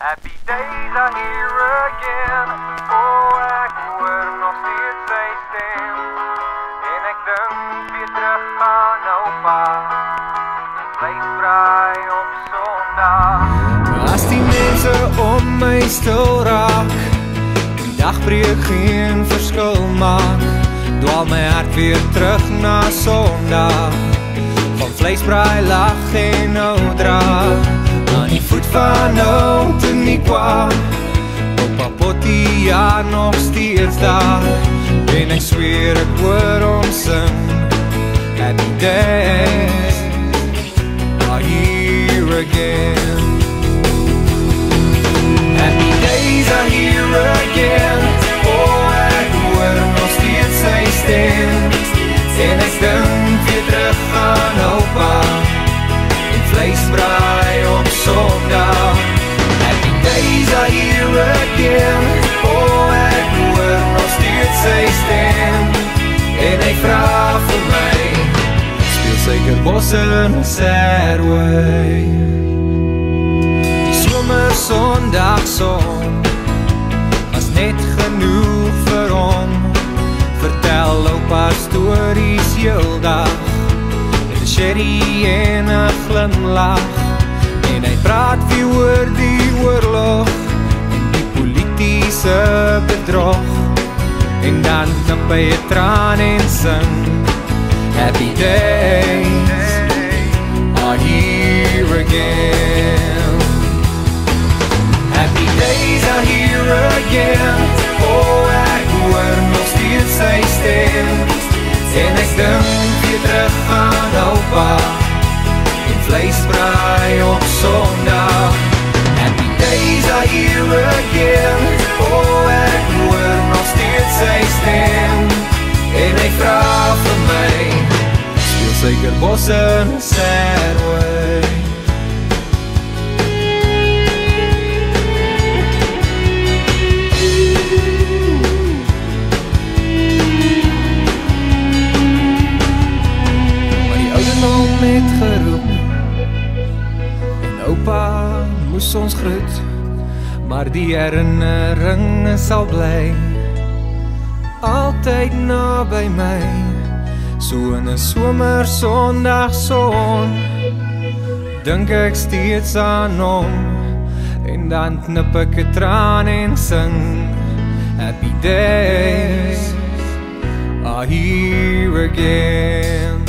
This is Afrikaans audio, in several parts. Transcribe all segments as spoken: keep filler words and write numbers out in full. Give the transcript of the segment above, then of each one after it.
Happy days are here again. Oh, ek hoor nog steeds sy stem. En ek dink weer terug aan Oupa. Vleisbraai op Sondag. As die mense om my stil raak, die dagbreek geen verskil maak, dwaal my hart weer terug na Sondag. Van vleisbraai lag en nou draag, aan die voet van oud en nie kwaad. Oupa Pottie, ja, nog steeds daar, en ek zweer ek hoor hom sing. Happy days are here again. Happy days are here again. Oh, ek hoor nog steeds sy stem, en ek dink weer terug aan Oupa, en vleisbraai op Sondag. Happy days are here again. Oh, ek hoor nog steeds sy stem, en hy vraag vir my, speel seker bos in 'n sad way. Die somer Sondagson was net genoeg vir hom, vertel Oupa stories heeldag, met 'n sherry en 'n glimlach, en hy praat weer oor die oorlog en die politiese bedrog, en dan knip hy 'n traan en sing. Happy days are here again. Happy days are here again. Oh, ek hoor nog steeds sy stem, en ek dink weer terug aan Oupa, en vleisbraai op Sondag. Happy days are here again. Oh, ek hoor nog steeds sy stem, en hy vraag vir my, speel seker bos in 'n sad way. Net geroep, en Oupa moes ons groet, maar die herinnering sal bly, altyd na by my, so in 'n somer Sondagson, dink ek steeds aan hom, en dan knip ek 'n traan en sing. Happy days are here again.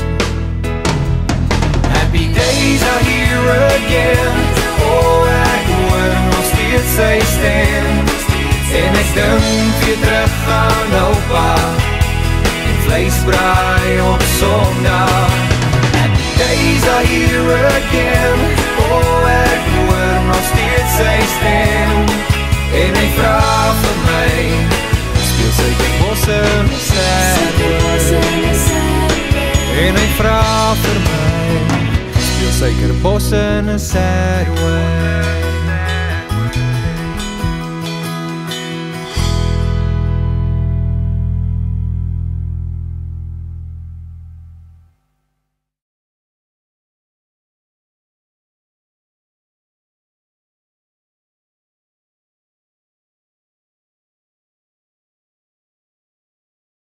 Happy days are here again. Oh, ek hoor nog steeds sy stem, en ek dink weer terug aan Oupa, en vleisbraai op Sondag. Happy days are here again. Oh, ek hoor nog steeds sy stem, en hy vraag vir my, speel seker bos in 'n sad way. En hy vraag vir my, speel seker bos in 'n sad way.